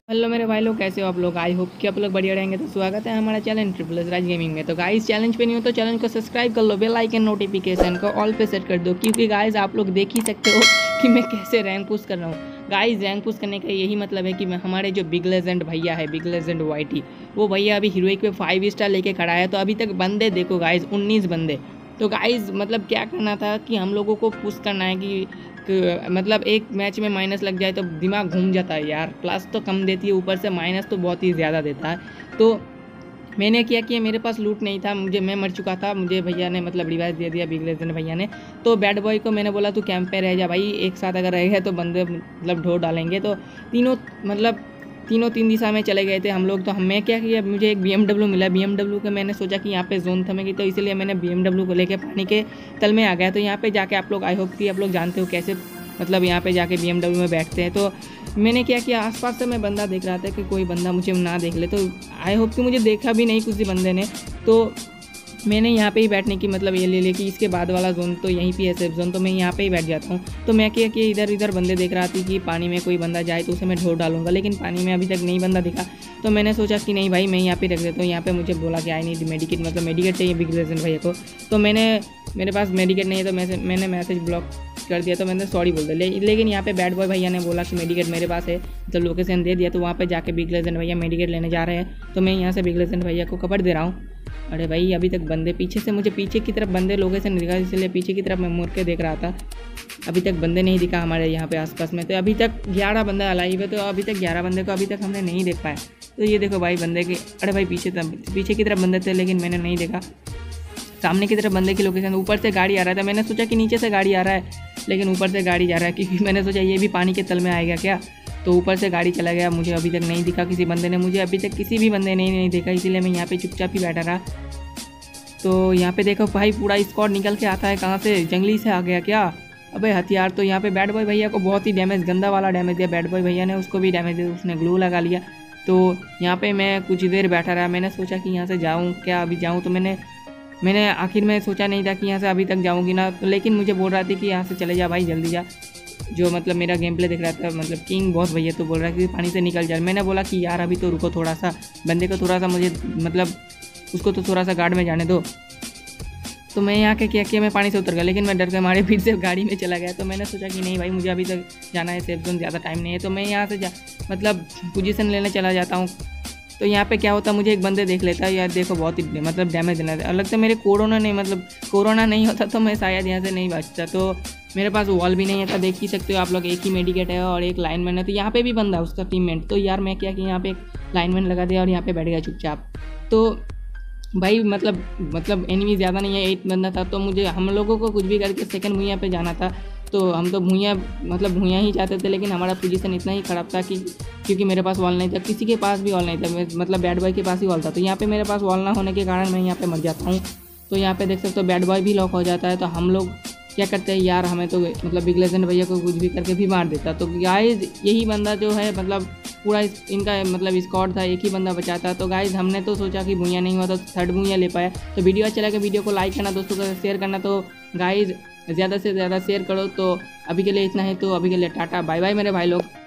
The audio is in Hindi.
हेलो मेरे भाई लोग, कैसे हो आप लोग। आई होप कि आप लोग बढ़िया रहेंगे। तो स्वागत है हमारा channel triple S Raj gaming में। तो गाइस, चैलेंज पे नहीं हो तो चैनल को सब्सक्राइब कर लो, बेल आइकन नोटिफिकेशन को ऑल पे सेट कर दो, क्योंकि गाइस आप लोग देख ही सकते हो कि मैं कैसे रैंक पुश कर रहा हूँ। गाइस, रैंक पुश करने का यही मतलब है कि मैं हमारे जो बिग लेजेंड भैया है, बिग लेजेंड वाईटी, वो भैया अभी हीरोइक पे 5 स्टार लेके खड़ा है। तो अभी तक बंदे देखो गाइस, 19 बंदे। तो गाइस मतलब क्या करना था कि हम लोगों को पुश करना है कि मतलब एक मैच में माइनस लग जाए तो दिमाग घूम जाता है यार। प्लस तो कम देती है, ऊपर से माइनस तो बहुत ही ज़्यादा देता है। तो मैंने क्या किया, मेरे पास लूट नहीं था, मैं मर चुका था, मुझे भैया ने मतलब रिवाइज दे दिया, बिग लेजेंड भैया ने। तो बैड बॉय को मैंने बोला तू कैंप पे रह जा भाई, एक साथ अगर रह गए तो बंदे मतलब ढो डालेंगे। तो तीनों मतलब तीनों तीन दिशा में चले गए थे हम लोग। तो मैं क्या किया, मुझे एक BMW मिला। BMW का मैंने सोचा कि यहाँ पे जोन थमेगी, तो इसलिए मैंने BMW को लेके पानी के तल में आ गया। तो यहाँ पे जाके आप लोग, आई होप कि आप लोग जानते हो कैसे मतलब यहाँ पे जाके BMW में बैठते हैं। तो मैंने क्या किया, आसपास से मैं बंदा देख रहा था कि कोई बंदा मुझे ना देख ले। तो आई होप कि मुझे देखा भी नहीं किसी बंदे ने। तो मैंने यहाँ पे ही बैठने की मतलब ये ले ली कि इसके बाद वाला जोन तो यहीं पे है, सेफ जोन, तो मैं यहाँ पे ही बैठ जाता हूँ। तो मैं क्या कि इधर इधर बंदे देख रहा थी कि पानी में कोई बंदा जाए तो उसे मैं ढोर डालूंगा, लेकिन पानी में अभी तक नहीं बंदा दिखा। तो मैंने सोचा कि नहीं भाई, मैं यहाँ पे रख देता हूँ। यहाँ पे मुझे बोला कि आई नहीं मेडिकेट, मतलब मेडिकेट चाहिए बिग लेजेंड भैया को। तो मेरे पास मेडिकेट नहीं है, तो मैंने मैसेज ब्लॉक कर दिया। तो मैंने सॉरी बोल दिया। लेकिन यहाँ पे बैड बॉय भैया ने बोला कि मेडिकेट मेरे पास है, तो लोकेशन दे दिया। तो वहाँ पे जाके बिग लेजेंड भैया मेडिकेट लेने जा रहे हैं। तो मैं यहाँ से बिग लेजेंड भैया को कवर दे रहा हूँ। अरे भाई, अभी तक बंदे पीछे से, मुझे पीछे की तरफ बंदे लोकेशन नहीं दिखा, इसलिए पीछे की तरफ मैं मुड़ के देख रहा था। अभी तक बंदे नहीं दिखा हमारे यहाँ पे आसपास में। तो अभी तक 11 बंदा अलाइव है। तो अभी तक 11 बंदे को अभी तक हमने नहीं देख पाया। तो ये देखो भाई बंदे के, अरे भाई पीछे की तरफ बंदे थे, लेकिन मैंने नहीं देखा। सामने की तरफ बंदे की लोकेशन, ऊपर से गाड़ी आ रहा था। मैंने सोचा कि नीचे से गाड़ी आ रहा है, लेकिन ऊपर से गाड़ी जा रहा है, क्योंकि मैंने सोचा ये भी पानी के तल में आएगा क्या। तो ऊपर से गाड़ी चला गया। मुझे अभी तक नहीं दिखा किसी बंदे ने, मुझे अभी तक किसी भी बंदे ने नहीं देखा, इसीलिए मैं यहाँ पे चुपचाप ही बैठा रहा। तो यहाँ पे देखो भाई, पूरा स्क्वाड निकल के आता है। कहाँ से, जंगली से आ गया क्या। अबे हथियार। तो यहाँ पे बैड बॉय भैया को बहुत ही डैमेज, गंदा वाला डैमेज दिया। बैड बॉय भैया ने उसको भी डैमेज दिया, उसने ग्लू लगा लिया। तो यहाँ पे मैं कुछ देर बैठा रहा। मैंने सोचा कि यहाँ से जाऊँ क्या, अभी जाऊँ। तो मैंने आखिर में सोचा नहीं था कि यहाँ से अभी तक जाऊँगी ना। तो लेकिन मुझे बोल रहा था कि यहाँ से चले जा भाई, जल्दी जा। जो मतलब मेरा गेम प्ले दिख रहा था, मतलब किंग बॉस भैया, तो बोल रहा है कि पानी से निकल जा। मैंने बोला कि यार अभी तो रुको थोड़ा सा, बंदे को थोड़ा सा मुझे मतलब उसको तो थोड़ा सा गार्ड में जाने दो। तो मैं यहाँ के क्या किया, मैं पानी से उतर गया, लेकिन मैं डर के मारे फिर से गाड़ी में चला गया। तो मैंने सोचा कि नहीं भाई, मुझे अभी तक जाना है सेफ जोन, ज़्यादा टाइम नहीं है। तो मैं यहाँ से मतलब पोजीशन लेने चला जाता हूँ। तो यहाँ पे क्या होता, मुझे एक बंदे देख लेता है यार, देखो बहुत ही मतलब डैमेज देना था। अलग से मेरे कोरोना नहीं होता तो मैं शायद यहाँ से नहीं बचता। तो मेरे पास वॉल भी नहीं था, देख ही सकते हो आप लोग। एक ही मेडिकेट है और एक लाइनमैन है। तो यहाँ पे भी बंदा, उसका टीममेट। तो यार मैं क्या कि यहाँ पे एक लाइनमैन लगा दिया और यहाँ पे बैठ गया चुपचाप। तो भाई मतलब एनिमी ज़्यादा नहीं है, 8 बंदा था। तो मुझे, हम लोगों को कुछ भी करके सेकंड भुइयाँ पे जाना था। तो हम तो भुइयाँ ही चाहते थे, लेकिन हमारा पोजीशन इतना ही ख़राब था कि क्योंकि मेरे पास वॉल नहीं था, किसी के पास भी वॉल नहीं था, मतलब बैड बॉय के पास ही वॉल था। तो यहाँ पे मेरे पास वॉल ना होने के कारण मैं यहाँ पे मर जाता हूँ। तो यहाँ पे देख सकते हो बैड बॉय भी लॉक हो जाता है। तो हम लोग क्या करते हैं यार, हमें तो मतलब बिग लेजेंड भैया को कुछ भी करके भी मार देता। तो गाइज यही बंदा जो है, मतलब पूरा इनका मतलब स्क्वाड था, एक ही बंदा बचा था। तो गाइज हमने तो सोचा कि भुइयाँ नहीं हुआ, तो थर्ड भुइयाँ ले पाया। तो वीडियो अच्छा लगा, वीडियो को लाइक करना, दोस्तों को शेयर करना। तो गाइज ज़्यादा से ज़्यादा शेयर करो। तो अभी के लिए इतना है, तो अभी के लिए टाटा बाय बाय मेरे भाई लोग।